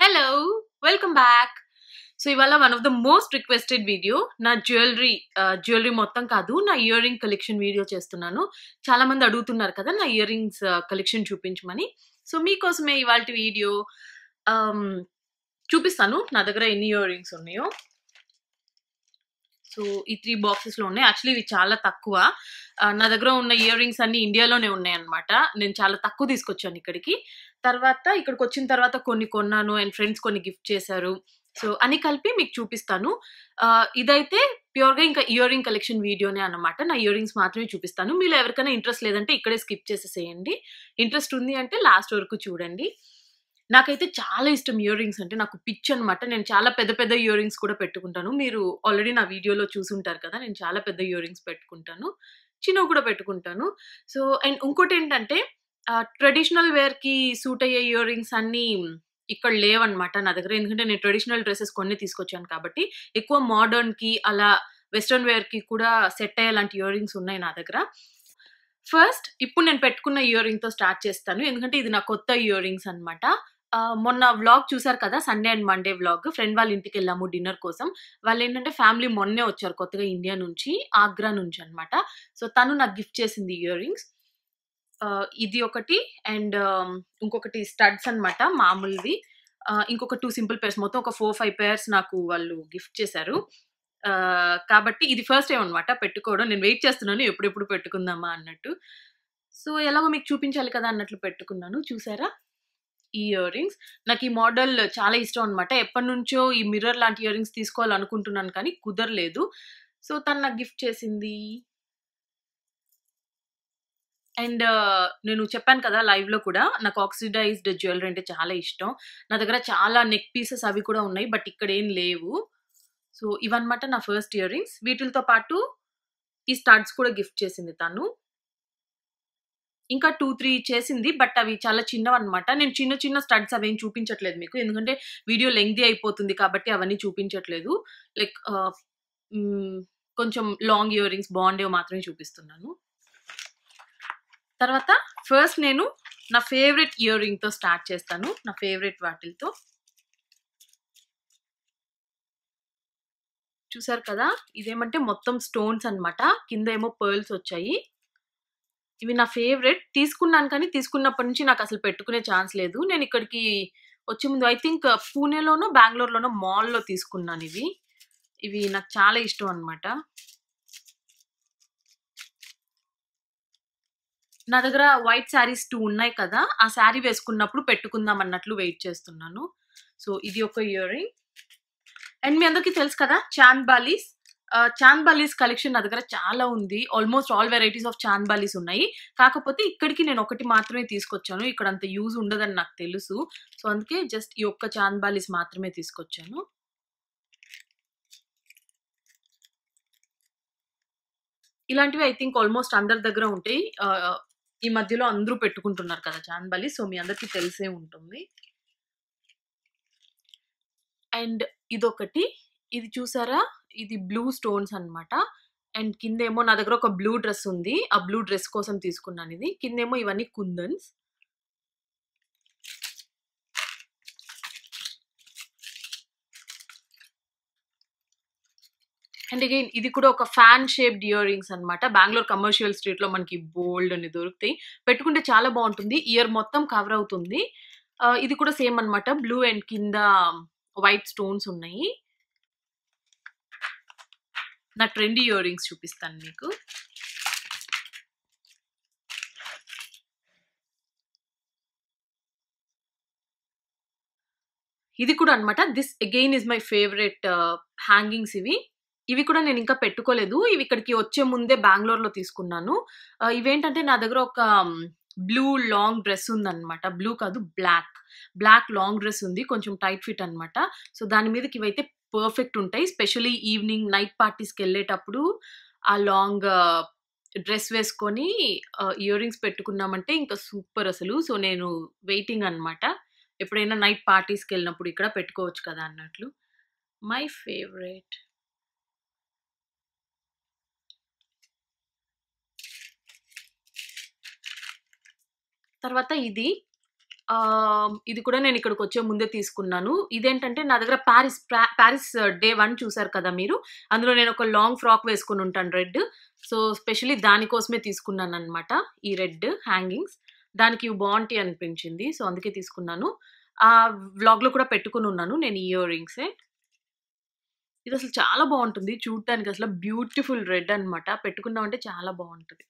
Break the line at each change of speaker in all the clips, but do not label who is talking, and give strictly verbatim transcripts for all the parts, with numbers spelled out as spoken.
Hello welcome back. So ఇవాళ one of the most requested video నా jewellery jewellery మొత్తం కాదు, నా ఇయర్ రింగ్ కలెక్షన్ వీడియో చేస్తున్నాను. చాలా మంది అడుగుతున్నారు కదా నా ఇయర్ రింగ్స్ కలెక్షన్ చూపించమని. సో మీకోసమే ఇవాళ వీడియో చూపిస్తాను నా దగ్గర ఎన్ని ఇయర్ రింగ్స్ ఉన్నాయో. సో ఈ త్రీ బాక్సెస్లో ఉన్నాయి. యాక్చువల్లీ ఇవి చాలా తక్కువ. నా దగ్గర ఉన్న ఇయర్ రింగ్స్ అన్ని ఇండియాలోనే ఉన్నాయి అనమాట. నేను చాలా తక్కువ తీసుకొచ్చాను ఇక్కడికి. తర్వాత ఇక్కడికి వచ్చిన తర్వాత కొన్ని కొన్నాను అండ్ ఫ్రెండ్స్ కొన్ని గిఫ్ట్ చేశారు. సో అని కలిపి మీకు చూపిస్తాను. ఇదైతే ప్యూర్గా ఇంకా ఇయర్ రింగ్ కలెక్షన్ వీడియోనే అనమాట. నా ఇయర్ రింగ్స్ మాత్రమే చూపిస్తాను. మీరు ఎవరికైనా ఇంట్రెస్ట్ లేదంటే ఇక్కడే స్కిప్ చేసేసేయండి. ఇంట్రెస్ట్ ఉంది అంటే లాస్ట్ వరకు చూడండి. నాకైతే చాలా ఇష్టం ఇయర్ రింగ్స్ అంటే, నాకు పిచ్చి అనమాట. నేను చాలా పెద్ద పెద్ద ఇయర్ రింగ్స్ కూడా పెట్టుకుంటాను. మీరు ఆల్రెడీ నా వీడియోలో చూసుంటారు కదా, నేను చాలా పెద్ద ఇయర్ రింగ్స్ పెట్టుకుంటాను, చిన్నవి కూడా పెట్టుకుంటాను. సో అండ్ ఇంకోటి ఏంటంటే ట్రెడిషనల్ వేర్కి సూట్ అయ్యే ఇయర్ రింగ్స్ అన్నీ ఇక్కడ లేవన్నమాట నా దగ్గర. ఎందుకంటే నేను ట్రెడిషనల్ డ్రెస్సెస్ కొన్ని తీసుకొచ్చాను కాబట్టి ఎక్కువ మోడర్న్కి అలా వెస్ట్రన్ వేర్కి కూడా సెట్ అయ్యేలాంటి ఇయర్ రింగ్స్ ఉన్నాయి నా దగ్గర. ఫస్ట్ ఇప్పుడు నేను పెట్టుకున్న ఇయర్ రింగ్తో స్టార్ట్ చేస్తాను, ఎందుకంటే ఇది నా కొత్త ఇయర్ రింగ్స్ అనమాట. మొన్న వ్లాగ్ చూసారు కదా, Sunday and Monday vlog. Friend వాళ్ళ ఇంటికి వెళ్ళాము డిన్నర్ కోసం. వాళ్ళు ఏంటంటే ఫ్యామిలీ మొన్నే వచ్చారు కొత్తగా ఇండియా నుంచి, ఆగ్రా నుంచి అనమాట. సో తను నాకు గిఫ్ట్ చేసింది ఇయర్ రింగ్స్. ఇది ఒకటి అండ్ ఇంకొకటి స్టడ్స్ అనమాట మామూలువి. ఇంకొక టూ సింపుల్ పేర్స్, మొత్తం ఒక ఫోర్ ఫైవ్ పేర్స్ నాకు వాళ్ళు గిఫ్ట్ చేశారు. కాబట్టి ఇది ఫస్ట్ టైం అనమాట పెట్టుకోవడం. నేను వెయిట్ చేస్తున్నాను ఎప్పుడెప్పుడు పెట్టుకుందామా అన్నట్టు. సో ఎలాగో మీకు చూపించాలి కదా అన్నట్లు పెట్టుకున్నాను. చూసారా ఈ ఇయర్ రింగ్స్. నాకు ఈ మోడల్ చాలా ఇష్టం అనమాట. ఎప్పటి నుంచో ఈ మిర్రర్ లాంటి ఇయర్ రింగ్స్ తీసుకోవాలనుకుంటున్నాను కానీ కుదరలేదు. సో తను నాకు గిఫ్ట్ చేసింది. అండ్ నేను చెప్పాను కదా లైవ్లో కూడా, నాకు ఆక్సిడైజ్డ్ జ్యువెలరీ అంటే చాలా ఇష్టం. నా దగ్గర చాలా నెక్ పీసెస్ అవి కూడా ఉన్నాయి, బట్ ఇక్కడ ఏం లేవు. సో ఇవన్నమాట నా ఫస్ట్ ఇయర్ రింగ్స్. వీటితో పాటు ఈ స్టడ్స్ కూడా గిఫ్ట్ చేసింది తను. ఇంకా టూ త్రీ చేసింది, బట్ అవి చాలా చిన్నవి అనమాట. నేను చిన్న చిన్న స్టడ్స్ అవేం చూపించట్లేదు మీకు, ఎందుకంటే వీడియో లెంగ్తీ అయిపోతుంది కాబట్టి అవన్నీ చూపించట్లేదు. లైక్ కొంచెం లాంగ్ ఇయర్ రింగ్స్ బాగుండేవి మాత్రమే చూపిస్తున్నాను. తర్వాత ఫస్ట్ నేను నా ఫేవరెట్ ఇయర్ రింగ్తో స్టార్ట్ చేస్తాను, నా ఫేవరెట్ వాటిలతో. చూసారు కదా, ఇదేమంటే మొత్తం స్టోన్స్ అనమాట, కింద ఏమో పర్ల్స్ వచ్చాయి. ఇవి నా ఫేవరెట్. తీసుకున్నాను కానీ తీసుకున్నప్పటి నుంచి నాకు అసలు పెట్టుకునే ఛాన్స్ లేదు. నేను ఇక్కడికి వచ్చే ముందు ఐ థింక్ పూణేలోనో బెంగళూరులోనో మాల్లో తీసుకున్నాను ఇవి. ఇవి నాకు చాలా ఇష్టం అనమాట. నా దగ్గర వైట్ శారీస్ టూ ఉన్నాయి కదా, ఆ శారీ వేసుకున్నప్పుడు పెట్టుకుందాం అన్నట్లు వెయిట్ చేస్తున్నాను. సో ఇది ఒక ఇయర్ రింగ్. అండ్ మీ అందరికీ తెలుసు కదా చాంద్ బాలీస్. చాంద్ బాలీస్ కలెక్షన్ నా దగ్గర చాలా ఉంది. Almost all varieties of chand balis ఉన్నాయి. కాకపోతే ఇక్కడికి నేను ఒకటి మాత్రమే తీసుకొచ్చాను. ఇక్కడ అంత యూజ్ ఉండదని నాకు తెలుసు. సో అందుకే జస్ట్ ఈ ఒక్క చాంద్ బాలీస్ మాత్రమే తీసుకొచ్చాను. ఇలాంటివి ఐ థింక్ ఆల్మోస్ట్ అందరి దగ్గర ఉంటాయి. ఈ మధ్యలో అందరూ పెట్టుకుంటున్నారు కదా చాంద్ బాలీస్, సో మీ అందరికీ తెలిసే ఉంటుంది. అండ్ ఇదొకటి, ఇది చూసారా, ఇది బ్లూ స్టోన్స్ అనమాట. అండ్ కిందేమో నా దగ్గర ఒక బ్లూ డ్రెస్ ఉంది, ఆ బ్లూ డ్రెస్ కోసం తీసుకున్నాను ఇది. కిందేమో ఇవన్నీ కుందన్స్. అండ్ అగైన్ ఇది కూడా ఒక ఫ్యాన్ షేప్డ్ ఇయర్ రింగ్స్ అనమాట. బెంగళూరు కమర్షియల్ స్ట్రీట్లో మనకి బోల్డ్ అని దొరుకుతాయి. పెట్టుకుంటే చాలా బాగుంటుంది, ఇయర్ మొత్తం కవర్ అవుతుంది. ఇది కూడా సేమ్ అనమాట, బ్లూ అండ్ కింద వైట్ స్టోన్స్ ఉన్నాయి. నా ట్రెండీ ఇయర్ రింగ్స్ చూపిస్తాను మీకు. ఇది కూడా అనమాట. This again is my favourite hangings. ఇవి ఇవి కూడా నేను ఇంకా పెట్టుకోలేదు. ఇవి ఇక్కడికి వచ్చే ముందే బెంగళూరులో తీసుకున్నాను. ఇవేంటంటే నా దగ్గర ఒక బ్లూ లాంగ్ డ్రెస్ ఉందన్నమాట. బ్లూ కాదు, బ్లాక్ బ్లాక్ లాంగ్ డ్రెస్ ఉంది, కొంచెం టైట్ ఫిట్ అనమాట. సో దాని మీదకి ఇవైతే పర్ఫెక్ట్ ఉంటాయి. స్పెషలీ ఈవినింగ్ నైట్ పార్టీస్కి వెళ్ళేటప్పుడు ఆ లాంగ్ డ్రెస్ వేసుకొని ఇయర్ రింగ్స్ పెట్టుకున్నామంటే ఇంకా సూపర్ అసలు. సో నేను వెయిటింగ్ అనమాట, ఎప్పుడైనా నైట్ పార్టీస్కి వెళ్ళినప్పుడు ఇక్కడ పెట్టుకోవచ్చు కదా అన్నట్లు. My favourite. తర్వాత ఇది ఆహ్, ఇది కూడా నేను ఇక్కడికొచ్చే ముందే తీసుకున్నాను. ఇదేంటంటే నా దగ్గర పారిస్ ప్రా పారిస్ డే వన్ చూసారు కదా మీరు. అందులో నేను ఒక లాంగ్ ఫ్రాక్ వేసుకొనుంటాను రెడ్. సో, స్పెషల్లీ దాని కోసమే తీసుకున్నాననమాట. ఈ రెడ్ హ్యాంగింగ్స్. దానికి ఇవి బావుంటాయి అనిపించింది. సో, అందుకే తీసుకున్నాను. ఆహ్, వ్లాగ్‌లో కూడా పెట్టుకొనున్నాను నేను ఈ ఇయర్ రింగ్సే. ఇదసలు చాలా బావుంటుంది. చూడటానికి అసల బ్యూటిఫుల్ రెడ్ అనమాట. పెట్టుకున్నామంటే చాలా బావుంటది.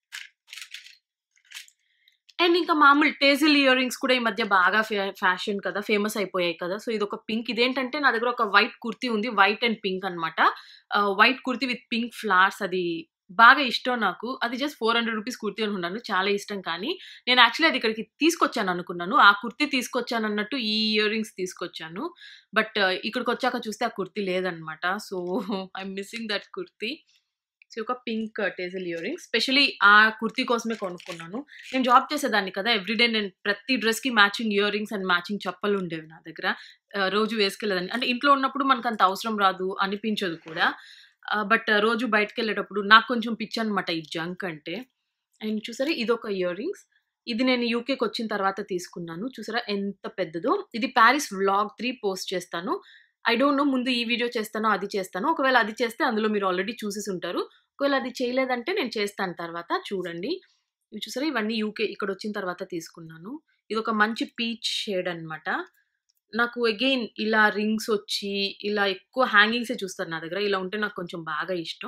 అండ్ ఇంకా మామూలు టేజిల్ ఇయర్ రింగ్స్ కూడా ఈ మధ్య బాగా ఫ్యా ఫ్యాషన్ కదా! ఫేమస్ అయిపోయాయి కదా! సో, ఇదొక పింక్ ఇదేంటంటే నా దగ్గర ఒక వైట్ కుర్తీ ఉంది. వైట్ అండ్ పింక్ అనమాట. Ah, white kurti with pink flowers అది బాగా ఇష్టం నాకు. అది జస్ట్ నాలుగు వందల రూపీస్ కుర్తీ అనుకున్నాను. చాలా ఇష్టం కానీ, నేను యాక్చువల్లీ అది ఇక్కడికి తీసుకొచ్చాననుకున్నాను. ఆ కుర్తీ తీసుకొచ్చానన్నట్టు ఈ ఇయర్ రింగ్స్ తీసుకొచ్చాను. బట్ ఇక్కడికొచ్చాక చూస్తే ఆ కుర్తీ లేదనమాట. So, I am missing that kurti. So, ఒక pink tassel earrings. Specially ఆ కుర్తీ కోసమే కొనుక్కున్నాను. నేను జాబ్ చేసేదాన్ని కదా! ఎవ్రీడే నేను ప్రతి డ్రెస్‌కి matching earrings and matching చెప్పలుండేవి నా దగ్గర. ఆహ్, రోజు వేసుకెళ్ళేదాన్ని. అంటే ఇంట్లో ఉన్నప్పుడు మనకంత అవసరం రాదు, అనిపించదు కూడా. ఆహ్, బట్ రోజు బయటికెళ్ళేటప్పుడు నాకు కొంచెం పిచ్చనమాట ఈ జంక్ అంటే. అండ్ చూసారా ఇదొక ఇయర్ రింగ్స్. ఇది నేను యూకేకొచ్చిన తర్వాత తీసుకున్నాను. చూసారా ఎంత పెద్దదో. ఇది పారిస్ వ్లాగ్ త్రీ పోస్ట్ చేస్తాను. ఐ డోంట్ నో ముందు ఈ వీడియో చేస్తానో, అది చేస్తానో. ఒకవేళ అది చేస్తే అందులో మీరు ఆల్రెడీ చూసేసుంటారు. ఒకవేళ అది చేయలేదంటే నేను చేస్తాను తర్వాత చూడండి. ఇవి చూసారా ఇవన్నీ యూకే ఇక్కడొచ్చిన తర్వాత తీసుకున్నాను. ఇదొక మంచి పీచ్ షేడ్ అనమాట. నాకు అగైన్ ఇలా రింగ్స్ ఒచ్చి, ఇలా ఎక్కువ హ్యాంగింగ్సే చూస్తారు నా దగ్గర. ఇలా ఉంటే నాకు కొంచెం బాగా ఇష్టం.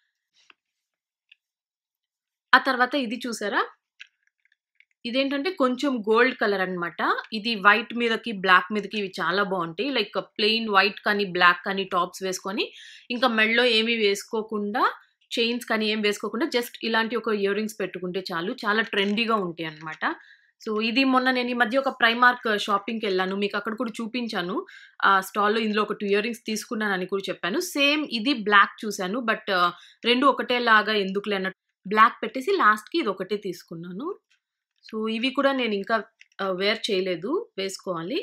ఆ తర్వాత ఇది చూసారా? ఇదేంటంటే కొంచెం గోల్డ్ కలర్ అనమాట. ఇది వైట్ మీదకి, బ్లాక్ మీదకి ఇవి చాలా బావుంటాయి. లైక్ ప్లెయిన్ వైట్ కానీ, బ్లాక్ కానీ టాప్స్ వేసుకొని, ఇంకా మెడలో ఏమి వేసుకోకుండా, చైన్స్ కానీ ఏం వేసుకోకుండా జస్ట్ ఇలాంటి ఒక ఇయర్ రింగ్స్ పెట్టుకుంటే చాలు. చాలా ట్రెండీగా ఉంటాయన్నమాట. సో, ఇది మొన్న నేను ఈ మధ్య ఒక ప్రైమార్క్ షాపింగ్‌కెళ్ళాను. మీకు అక్కడ కూడా చూపించాను. ఆ స్టాల్‌లో ఇందులో ఒక రెండు ఇయర్ రింగ్స్ తీసుకున్నానని కూడా చెప్పాను. సేమ్ ఇది బ్లాక్ చూసాను. బట్ రెండు ఒకటేలాగా ఎందుకులే అన్నట్టు బ్లాక్ పెట్టేసి లాస్ట్‌కి ఇదొకటే తీసుకున్నాను. సో, ఇవి కూడా నేనింకా ఆహ్, వేర్ చేయలేదు. వేసుకోవాలి.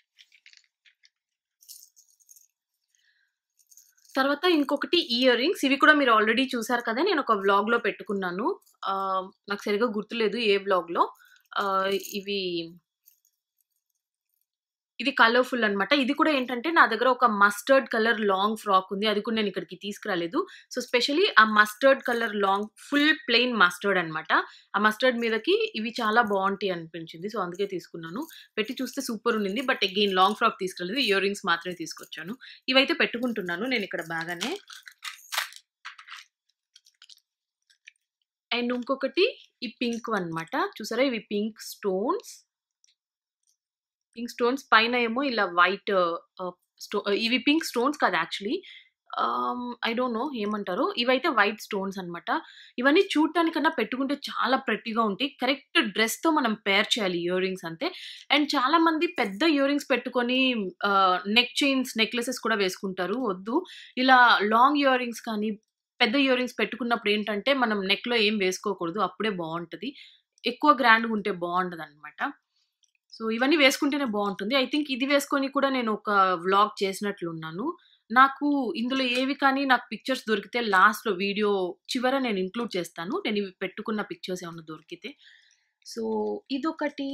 తర్వాత ఇంకొకటి ఇయర్ రింగ్స్. ఇవి కూడా మీరు ఆల్రెడీ చూసారు కదా! నేనొక వ్లాగ్‌లో పెట్టుకున్నాను. ఆహ్, నాకు సరిగ్గా గుర్తులేదు ఏ వ్లాగ్‌లో. ఆహ్, ఇవి ఇది కలర్‌ఫుల్ అనమాట. ఇది కూడా ఏంటంటే నా దగ్గర ఒక మస్టర్డ్ కలర్ లాంగ్ ఫ్రాక్ ఉంది. అది కూడా నేను ఇక్కడికి తీసుకురాలేదు. సో, స్పెషల్లీ ఆ mustard colour long full plain mustard అనమాట. ఆ మస్టర్డ్ మీదకి ఇవి చాలా బావుంటాయి అనిపించింది. సో, అందుకే తీసుకున్నాను. పెట్టి చూస్తే సూపర్ ఉండింది. బట్ అగైన్ లాంగ్ ఫ్రాక్ తీసుకురాలేదు. ఇయర్ రింగ్స్ మాత్రమే తీసుకొచ్చాను. ఇవైతే పెట్టుకుంటున్నాను నేనిక్కడ బాగానే. అండ్ ఇంకొకటి ఈ పింక్‌వన్నమాట. చూసారా ఇవి పింక్ స్టోన్స్. పింక్ స్టోన్స్ పైన ఏమో ఇలా వైట్ ఆహ్, స్టో ఇవి పింక్ స్టోన్స్ కాదు actually. Ah, I don't know ఏమంటారో. ఇవైతే వైట్ స్టోన్స్ అన్నమాట. ఇవన్నీ చూడటానికన్నా పెట్టుకుంటే చాలా ప్రెట్టీగా ఉంటాయి. కరెక్ట్ డ్రెస్‌తో మనం పేర్ చేయాలి ఇయర్ రింగ్స్ అంతే. అండ్ చాలా మంది పెద్ద ఇయర్ రింగ్స్ పెట్టుకొని ఆహ్, నెక్ చైన్స్, నెక్లెసెస్ కూడా వేసుకుంటారు. వద్దు. ఇలా లాంగ్ ఇయర్ రింగ్స్ కానీ, పెద్ద ఇయర్ రింగ్స్ పెట్టుకున్నప్పుడు ఏంటంటే మనం నెక్‌లో ఏం వేసుకోకూడదు. అప్పుడే బావుంటది. ఎక్కువ గ్రాండ్‌గా ఉంటే బావుండదన్నమాట. సో, ఇవన్నీ వేసుకుంటేనే బావుంటుంది. ఐ థింక్ ఇది వేసుకొని కూడా నేను ఒక వ్లాగ్ చేసినట్లున్నాను. నాకు ఇందులో ఏవి కానీ నాకు పిక్చర్స్ దొరికితే లాస్ట్‌లో వీడియో చివర నేను ఇంక్లూడ్ చేస్తాను. నేను ఇవి పెట్టుకున్న పిక్చర్స్ ఏమన్నా దొరికితే. సో, ఇదొకటి.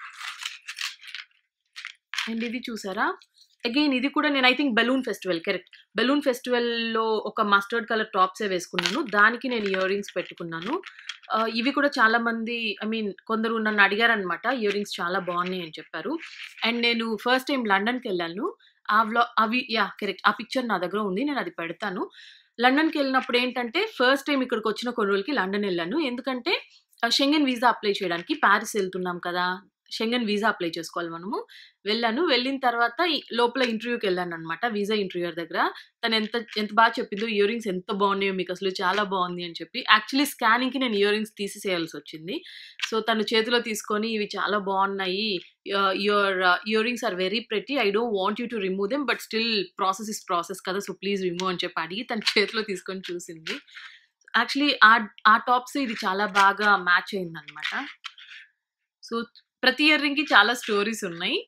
అండ్ ఇది చూసారా? అగైన్ ఇది కూడా నేను I think balloon festival correct. Balloon ఫెస్టివల్‌లో ఒక మస్టర్డ్ కలర్ టాప్సే వేసుకున్నాను. దానికి నేను ఇయర్ రింగ్స్ పెట్టుకున్నాను. ఆహ్, ఇవి కూడా చాలా మంది ఐ మీన్ కొందరు నన్ను అడిగారనమాట. ఇయర్ రింగ్స్ చాలా బావున్నాయి అని చెప్పారు. అండ్ నేను ఫస్ట్ టైమ్ లండన్‌కెళ్ళాను. ఆ వ్లా అవి యాహ్! కరెక్ట్. ఆ పిక్చర్ నా దగ్గర ఉంది. నేనది పెడతాను. లండన్‌కెళ్ళినప్పుడు ఏంటంటే ఫస్ట్ టైమ్ ఇక్కడికొచ్చిన కొన్ని రోజులకి లండన్ ఎళ్ళాను. ఎందుకంటే ఆహ్, షెంగెన్ వీసా అప్లై చేయడానికి పారిస్ ఎళ్తున్నాం కదా! షెంగెన్ వీసా అప్లై చేసుకోవాలి మనము. వెళ్ళాను. వెళ్ళిన తర్వాత ఈ లోపల ఇంటర్వ్యూకెళ్ళాననమాట. వీసా ఇంటర్వ్యూయర్ దగ్గర. తనెంత ఎంత బా చెప్పిందో ఇయర్ రింగ్స్ ఎంత బావున్నాయో మీకసలు చాలా బావుంది అని చెప్పి. యాక్చువల్లీ స్కానింగ్‌కి నేను ఇయర్ రింగ్స్ తీసేసేయాల్సొచ్చింది. సో, తను చేతిలో తీసుకొని ఇవి చాలా బావున్నాయి. Ah, your earrings are very pretty. I don't want you to remove them. But still process is process కదా! సో, ప్లీజ్ రిమూవ్ అని చెప్పి అడిగి తన చేతిలో తీసుకొని చూసింది. యాక్చువల్లీ ఆ ఆ టాప్స్ ఇది చాలా బాగా మ్యాచ్ అయిందనమాట. సో, ప్రతి ఇయర్ రింగ్‌కి చాలా స్టోరీస్ ఉన్నాయి.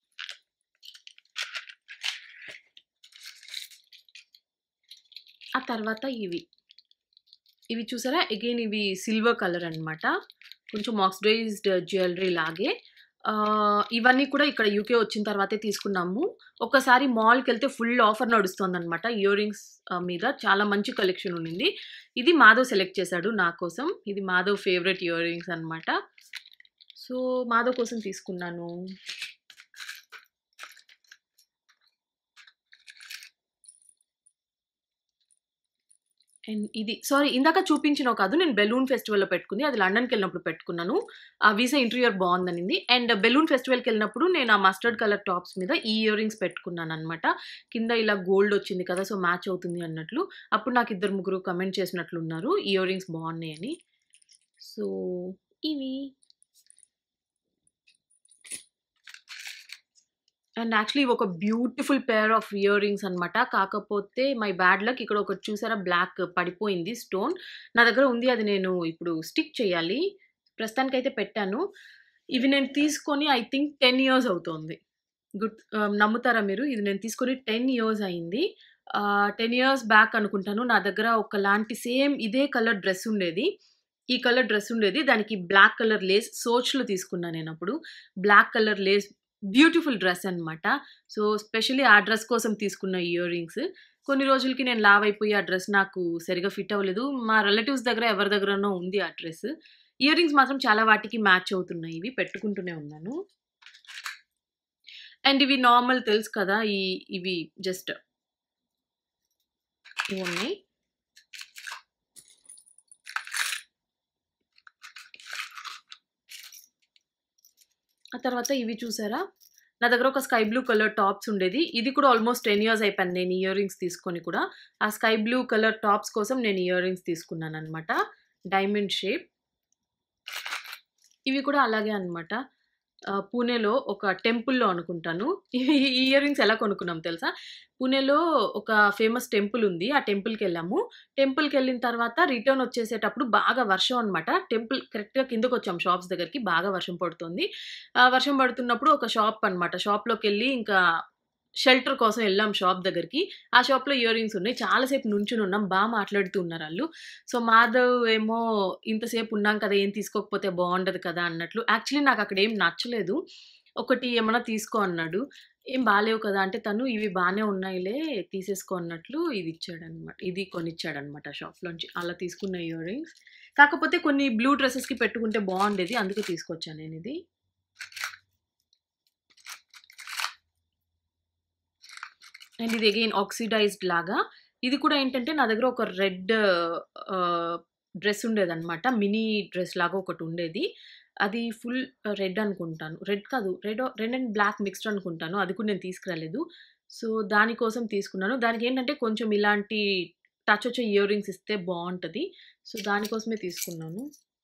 ఆ తర్వాత ఇవి. ఇవి చూసారా? అగైన్ ఇవి సిల్వర్ కలర్ అన్నమాట. కొంచెం ఆక్సిడైజ్డ్ జ్యువెల్లరీ లాగే. ఆహ్, ఇవన్నీ కూడా ఇక్కడ యూకే వచ్చిన తర్వాతే తీసుకున్నాము. ఒక్కసారి మాల్‌కెళ్తే ఫుల్ ఆఫర్ నడుస్తోందనమాట ఇయర్ రింగ్స్ ఆహ్, మీద. చాలా మంచి కలెక్షన్ ఉండింది. ఇది మాధవ్ సెలెక్ట్ చేశాడు నా కోసం. ఇది మాధవ్ ఫేవరెట్ ఇయర్ రింగ్స్ అనమాట. సో, మాధవ్ కోసం తీసుకున్నాను. అండ్ ఇది సారీ ఇందాక చూపించినవి కాదు. నేను బెలూన్ ఫెస్టివల్‌లో పెట్టుకుంది. అది లండన్‌కెళ్ళినప్పుడు పెట్టుకున్నాను. ఆ వీసా ఇంటీరియర్ బావుందనింది. అండ్ బెలూన్ ఫెస్టివల్‌కెళ్ళినప్పుడు నేను ఆ మస్టర్డ్ కలర్ టాప్స్ మీద ఈ ఇయర్ రింగ్స్ పెట్టుకున్నాననమాట. కింద ఇలా గోల్డ్ వచ్చింది కదా! సో, మ్యాచ్ అవుతుంది అన్నట్లు. అప్పుడు నాకు ఇద్దరు, ముగ్గురు కమెంట్ చేసినట్లున్నారు. ఇయర్ రింగ్స్ బావున్నాయని. సో, ఇవి. అండ్ యాక్చువల్లీ ఇవి ఒక beautiful pair of earrings అనమాట. కాకపోతే మై బ్యాడ్ లక్ ఇక్కడ ఒకటి చూసారా బ్లాక్ పడిపోయింది స్టోన్. నా దగ్గర ఉంది. అది నేను ఇప్పుడు స్టిక్ చేయాలి. ప్రస్తుతానికైతే పెట్టాను. ఇవి నేను తీసుకొని ఐ థింక్ టెన్ ఇయర్స్ అవుతోంది. గుర్త్ ఆహ్, నమ్ముతారా మీరు? ఇది నేను తీసుకొని టెన్ ఇయర్స్ అయింది. ఆహ్, టెన్ ఇయర్స్ బ్యాక్ అనుకుంటాను. నా దగ్గర ఒకలాంటి సేమ్ ఇదే కలర్ డ్రెస్ ఉండేది. ఈ కలర్ డ్రెస్ ఉండేది. దానికి బ్లాక్ కలర్ లేస్ సోచ్‌లో తీసుకున్నా నేనప్పుడు. Black colour lace beautiful dress అనమాట. సో, స్పెషల్లీ ఆ డ్రెస్ కోసం తీసుకున్న ఇయర్ రింగ్స్. కొన్ని రోజులకి నేను లావైపోయి ఆ డ్రెస్ నాకు సరిగ్గా ఫిట్ అవ్వలేదు. మా రిలేటివ్స్ దగ్గర ఎవరి దగ్గరనో ఉంది ఆ డ్రెస్. ఇయర్ రింగ్స్ మాత్రం చాలా వాటికి మ్యాచ్ అవుతున్నాయి ఇవి. పెట్టుకుంటూనే ఉన్నాను. అండ్ ఇవి నార్మల్ తెలుసు కదా! ఈ ఇవి జస్ట్ ఇవున్నాయి. ఆ తర్వాత ఇవి చూసారా? నా దగ్గర ఒక స్కై బ్లూ కలర్ టాప్స్ ఉండేది. ఇది కూడా ఆల్మోస్ట్ టెన్ ఇయర్స్ అయిపోయింది నేను ఇయర్ రింగ్స్ తీసుకొని కూడా. ఆ స్కై బ్లూ కలర్ టాప్స్ కోసం నేను ఇయర్ రింగ్స్ తీసుకున్నాననమాట. Diamond shape. ఇవి కూడా అలాగే అనమాట. ఆహ్, పూణేలో ఒక టెంపుల్‌లో అనుకుంటాను. ఇవి ఈ ఇయర్ రింగ్స్ ఎలా కొనుక్కున్నాం తెలుసా? పూణేలో ఒక ఫేమస్ టెంపుల్ ఉంది. ఆ టెంపుల్‌కెళ్ళాము. టెంపుల్‌కెళ్ళిన తర్వాత రిటర్న్ వచ్చేసేటప్పుడు బాగా వర్షం అనమాట. టెంపుల్ కరెక్ట్‌గా కిందకొచ్చాం షాప్స్ దగ్గరికి. బాగా వర్షం పడుతోంది. ఆహ్, వర్షం పడుతున్నప్పుడు ఒక షాప్ అనమాట. షాప్‌లోకెళ్ళి ఇంకా షెల్టర్ కోసం ఎళ్ళాం షాప్ దగ్గరికి. ఆ షాప్‌లో ఇయర్ రింగ్స్ ఉన్నాయి. చాలా సేపు నుంచొనున్నాం. బా మాట్లాడుతూ ఉన్నారాళ్ళు. సో, మాధవ్ ఏమో ఇంతసేపు ఉన్నాం కదా! ఏం తీసుకోకపోతే బావుండదు కదా! అన్నట్లు. యాక్చువల్లీ నాకక్కడ ఏం నచ్చలేదు. ఒకటి ఏమన్నా తీసుకో అన్నాడు. ఏం బాలేవు కదా! అంటే తను ఇవి బానే ఉన్నాయిలే తీసేసుకో అన్నట్లు ఇది ఇచ్చాడనమాట. ఇది కొనిచ్చాడనమాట షాప్‌లోంచి. అలా తీసుకున్న ఇయర్ రింగ్స్. కాకపోతే కొన్ని బ్లూ డ్రెసెస్‌కి పెట్టుకుంటే బావుండేది. అందుకే తీసుకొచ్చా నేనిది. అండ్ ఇది అగైన్ ఆక్సిడైజ్డ్ లాగా. ఇది కూడా ఏంటంటే నా దగ్గర ఒక రెడ్ ఆహ్, డ్రెస్ ఉండేదనమాట. మినీ డ్రెస్ లాగా ఒకటుండేది. అది ఫుల్ రెడ్ అనుకుంటాను. రెడ్ కాదు. Red red and black mixed అనుకుంటాను. అది కూడా నేను తీసుకురాలేదు. సో, దాని కోసం తీసుకున్నాను. దానికేంటంటే కొంచెం ఇలాంటి టచ్ వచ్చే ఇయర్ రింగ్స్ ఇస్తే బావుంటది. సో, దానికోసమే తీసుకున్నాను.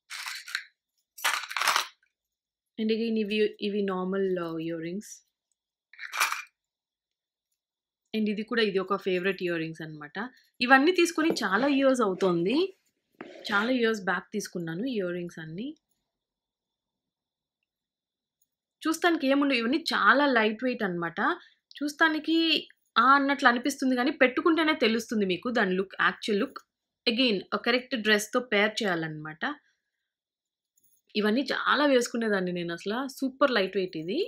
అండ్ అగైన్ ఇవి ఇవి నార్మల్ ఇయర్ రింగ్స్. అండ్ ఇది కూడా ఇది ఒక ఫేవరెట్ ఇయర్ రింగ్స్ అనమాట. ఇవన్నీ తీసుకొని చాలా ఇయర్స్ అవుతోంది. చాలా ఇయర్స్ బ్యాక్ తీసుకున్నాను ఈ ఇయర్ రింగ్స్ అన్నీ. చూస్తానికి ఏముండవు. ఇవన్నీ చాలా లైట్ వెయిట్ అనమాట. చూస్తానికి ఆ! అన్నట్లు అనిపిస్తుంది గానీ, పెట్టుకుంటేనే తెలుస్తుంది మీకు దాని look actual look. Again correct డ్రెస్‌తో పెయిర్ చేయాలన్నమాట. ఇవన్నీ చాలా వేసుకునేదాన్ని నేనసల. సూపర్ లైట్ వెయిట్ ఇది.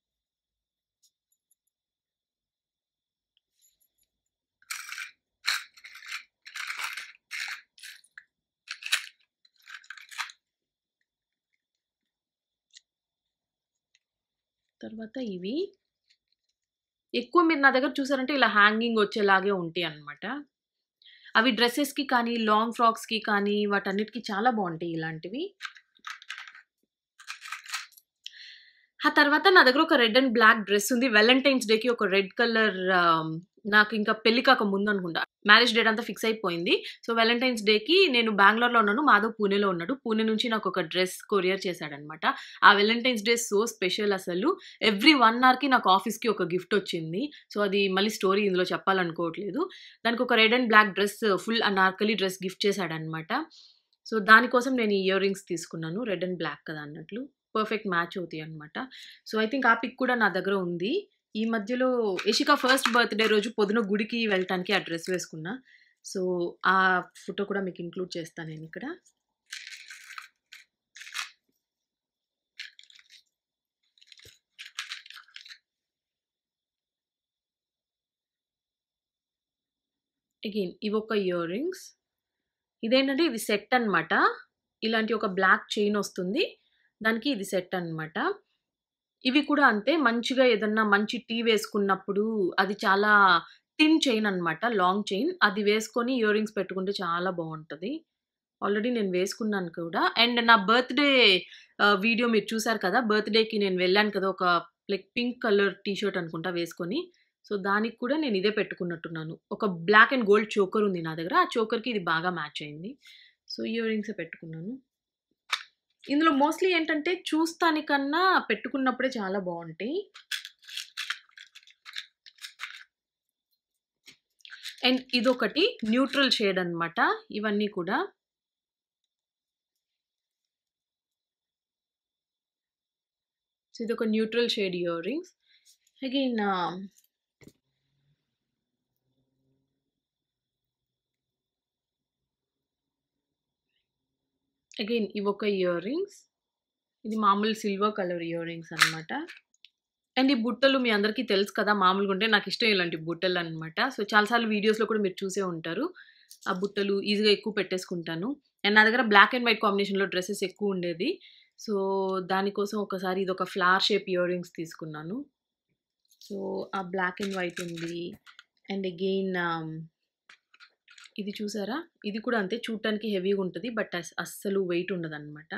తర్వాత ఇవి. ఎక్కువ మీరు నా దగ్గర చూసారంటే ఇలా హ్యాంగింగ్ వచ్చేలాగే ఉంటాయన్నమాట. అవి డ్రెసెస్‌కి కానీ, లాంగ్ ఫ్రాక్స్‌కి కానీ వాటన్నిటికి చాలా బావుంటాయి ఇలాంటివి. ఆ తర్వాత నా దగ్గర ఒక రెడ్ అండ్ బ్లాక్ డ్రెస్ ఉంది. వాలంటైన్స్ డేకి ఒక రెడ్ కలర్ ఆహ్, నాకింకా పెళ్లి కాక ముందనుకుంటా. మ్యారేజ్ డేట్ అంతా ఫిక్స్ అయిపోయింది. సో, వాలంటైన్స్ డేకి నేను బెంగుళూరులో ఉన్నాను. మాధవ్ పూణేలో ఉన్నాడు. పూణే నుంచి నాకొక డ్రెస్ కొరియర్ చేశాడనమాట. ఆ వాలంటైన్స్ డే సో స్పెషల్ అసలు. ఎవ్రీ వన్ అవర్‌కి నాకు ఆఫీస్‌కి ఒక గిఫ్ట్ వచ్చింది. సో, అది మళ్ళీ స్టోరీ ఇందులో చెప్పాలనుకోవట్లేదు. దానికొక red and black dress full anarkali dress gift చేశాడనమాట. సో, దానికోసం నేను ఈ ఇయర్ రింగ్స్ తీసుకున్నాను. రెడ్ అండ్ బ్లాక్ కదా అన్నట్లు. పర్ఫెక్ట్ మ్యాచ్ అవుతాయన్నమాట. సో, ఐ థింక్ ఆ పిక్ కూడా నా దగ్గర ఉంది. ఈ మధ్యలో యషిక ఫస్ట్ బర్త్‌డే రోజు పొద్దున గుడికి వెళ్ళటానికి ఆ డ్రెస్ వేసుకున్నా. సో, ఆ ఫోటో కూడా మీకు ఇంక్లూడ్ చేస్తా నేనిక్కడ. అగైన్ ఇవొక ఇయర్ రింగ్స్. ఇదేంటంటే ఇది సెట్ అనమాట. ఇలాంటి ఒక బ్లాక్ చైన్ వస్తుంది. దానికి ఇది సెట్ అనమాట. ఇవి కూడా అంతే మంచిగా ఏదన్నా మంచి టీ వేసుకున్నప్పుడు అది చాలా థిన్ చైన్ అనమాట. Long chain. అది వేసుకొని ఇయర్ రింగ్స్ పెట్టుకుంటే చాలా బావుంటది. ఆల్రెడీ నేను వేసుకున్నాను కూడా. అండ్ నా బర్త్‌డే ఆహ్, వీడియో మీరు చూసారు కదా! బర్త్‌డేకి నేను వెళ్ళాను కదా! ఒక like pink colour T-shirt అనుకుంటా వేసుకొని. సో, దానికి కూడా నేను ఇదే పెట్టుకున్నట్టున్నాను. ఒక బ్లాక్ అండ్ గోల్డ్ చోకర్ ఉంది నా దగ్గర. ఆ చోకర్‌కి ఇది బాగా మ్యాచ్ అయింది. సో, ఇయర్ రింగ్సే పెట్టుకున్నాను. ఇందులో మోస్ట్‌లీ ఏంటంటే చూస్తానికన్నా పెట్టుకున్నప్పుడే చాలా బావుంటాయి. అండ్ ఇదొకటి న్యూట్రల్ షేడ్ అనమాట. ఇవన్నీ కూడా. సో, ఇదొక neutral shade earrings. Again ah again ఇవొక ఇయర్ రింగ్స్. ఇది మామూలు సిల్వర్ కలర్ ఇయర్ రింగ్స్ అనమాట. అండ్ ఈ బుట్టలు మీ అందరికీ తెలుసు కదా! మామూలుగుంటే నాకిష్టం ఇలాంటి బుట్టలనమాట. సో, చాలా సార్లు వీడియోస్‌లో కూడా మీరు చూసే ఉంటారు. ఆ బుట్టలు ఈజీగా ఎక్కువ పెట్టేసుకుంటాను. అండ్ నా దగ్గర బ్లాక్ అండ్ వైట్ కాంబినేషన్‌లో డ్రెసెస్ ఎక్కువుండేది. సో, దానికోసం ఒకసారి ఇదొక ఫ్లవర్ షేప్ ఇయర్ రింగ్స్ తీసుకున్నాను. సో, ఆ బ్లాక్ అండ్ వైట్ ఉంది. అండ్ అగైన్ ఆహ్, ఇది చూసారా? ఇది కూడా అంతే చూడటానికి హెవీగా ఉంటది. బట్ అస్ అస్సలు వెయిట్ ఉండదనమాట.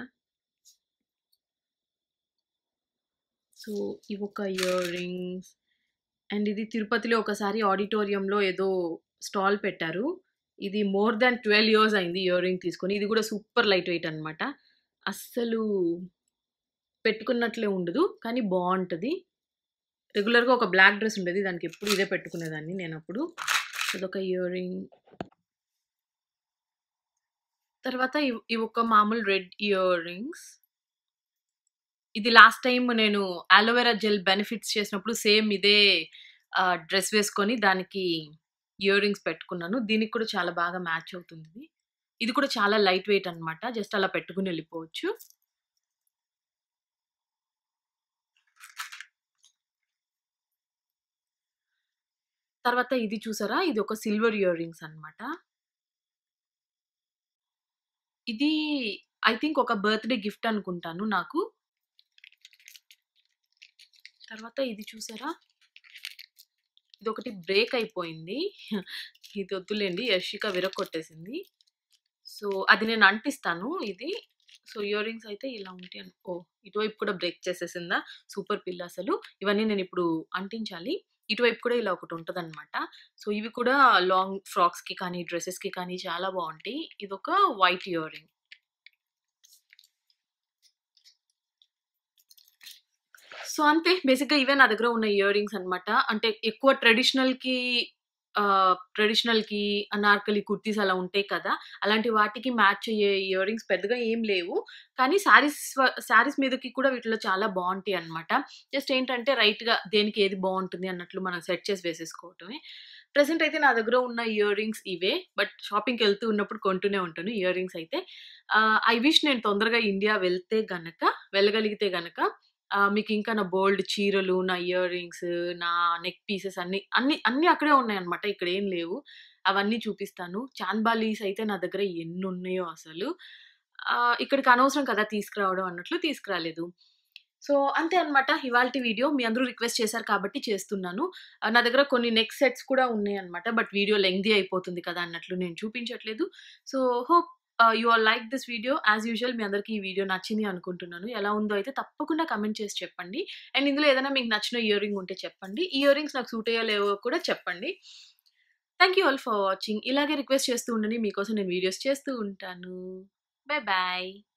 సో, ఇవొక ఇయర్ రింగ్స్. అండ్ ఇది తిరుపతిలో ఒకసారి ఆడిటోరియంలో ఏదో స్టాల్ పెట్టారు. ఇది మోర్ దాన్ పన్నెండు ఇయర్స్ అయింది ఇయర్ రింగ్ తీసుకొని. ఇది కూడా సూపర్ లైట్ వెయిట్ అనమాట. అస్సలు పెట్టుకున్నట్లే ఉండదు. కానీ బావుంటది. రెగ్యులర్‌గా ఒక బ్లాక్ డ్రెస్ ఉండేది. దానికి ఎప్పుడు ఇదే పెట్టుకునేదాన్ని నేనప్పుడు. ఇదొక ఇయర్ రింగ్. తర్వాత ఇవ్ ఇవొక మామూలు రెడ్ ఇయర్ రింగ్స్. ఇది లాస్ట్ టైమ్ నేను అలోవెరా జెల్ బెనిఫిట్స్ చేసినప్పుడు సేమ్ ఇదే ఆహ్, డ్రెస్ వేసుకొని దానికి ఇయర్ రింగ్స్ పెట్టుకున్నాను. దీనికి కూడా చాలా బాగా మ్యాచ్ అవుతుందిది. ఇది కూడా చాలా లైట్ వెయిట్ అనమాట. జస్ట్ అలా పెట్టుకొని ఎళ్ళిపోవచ్చు. తర్వాత ఇది చూసారా? ఇది ఒక సిల్వర్ ఇయర్ రింగ్స్ అనమాట. ఇది ఐ థింక్ ఒక బర్త్‌డే గిఫ్ట్ అనుకుంటాను నాకు. తర్వాత ఇది చూసారా? ఇదొకటి బ్రేక్ అయిపోయింది. ఇది వద్దులేండి. యషిక విరగ్గొట్టేసింది. సో, అది నేను అంటిస్తాను ఇది. సో, ఇయర్ రింగ్స్ అయితే ఇలా ఉంటాయి అన్ ఓహ్! ఇటువైపు కూడా బ్రేక్ చేసేసిందా? సూపర్ పిల్ల అసలు. ఇవన్నీ నేనిప్పుడు అంటించాలి. ఇటువైపు కూడా ఇలా ఒకటి ఉంటదనమాట. సో, ఇవి కూడా లాంగ్ ఫ్రాక్స్‌కి కానీ, డ్రెసెస్‌కి కానీ చాలా బావుంటాయి. ఇదొక వైట్ ఇయర్ రింగ్. సో, అంతే బేసిక్‌గా ఇవే నా దగ్గర ఉన్న ఇయర్ రింగ్స్ అనమాట. అంటే ఎక్కువ ట్రెడిషనల్‌కి ఆహ్, ట్రెడిషనల్‌కి అనార్కలి కుర్తీస్ అలా ఉంటాయి కదా! అలాంటి వాటికి మ్యాచ్ అయ్యే ఇయర్ రింగ్స్ పెద్దగా ఏం లేవు. కానీ శారీస్ వ శారీస్ మీదకి కూడా వీటిలో చాలా బావుంటాయి అనమాట. జస్ట్ ఏంటంటే రైట్‌గా దేనికి ఏది బావుంటుంది అన్నట్లు మనం సెట్ చేసి వేసేసుకోవటమే. ప్రెజెంట్ అయితే నా దగ్గర ఉన్న ఇయర్ రింగ్స్ ఇవే. బట్ షాపింగ్‌కెళ్తూ ఉన్నప్పుడు కొంటూనే ఉంటాను ఇయర్ రింగ్స్ అయితే. ఆహ్, ఐ విష్ నేను తొందరగా ఇండియా వెళ్తే గనక వెళ్ళగలిగితే గనక ఆహ్, మీకింకా నా బోలెడు చీరలు, నా ఇయర్ రింగ్స్, నా నెక్ పీసెస్ అన్నీ, అన్నీ, అన్నీ అక్కడే ఉన్నాయన్నమాట. ఇక్కడేం లేవు. అవన్నీ చూపిస్తాను. చాందబాలీస్ అయితే నా దగ్గర ఎన్నున్నాయో అసలు. ఆహ్, ఇక్కడికి అనవసరం కదా తీసుకురావడం అన్నట్లు తీసుకురాలేదు. సో, అంతే అన్నమాట ఇవాల్టి వీడియో. మీ అందరూ రిక్వెస్ట్ చేశారు కాబట్టి చేస్తున్నాను. ఆహ్, నా దగ్గర కొన్ని నెక్ సెట్స్ కూడా ఉన్నాయన్నమాట. బట్ వీడియో లెంగ్తీ అయిపోతుంది కదా అన్నట్లు నేను చూపించట్లేదు. So, hope ah, you all like this video. As usual మీ అందరికి ఈ వీడియో నచ్చింది అనుకుంటున్నాను. ఎలా ఉందో అయితే తప్పకుండా కామెంట్ చేసి చెప్పండి. అండ్ ఇందులో ఏదైనా మీకు నచ్చిన ఇయర్ రింగ్ ఉంటే చెప్పండి. ఈ ఇయర్ రింగ్స్ నాకు సూట్ అయ్యాయో లేవో కూడా చెప్పండి. Thank you all for watching. ఇలాగే రిక్వెస్ట్ చేస్తూ ఉండండి. మీకోసం నేను వీడియోస్ చేస్తూ ఉంటాను. Bye by.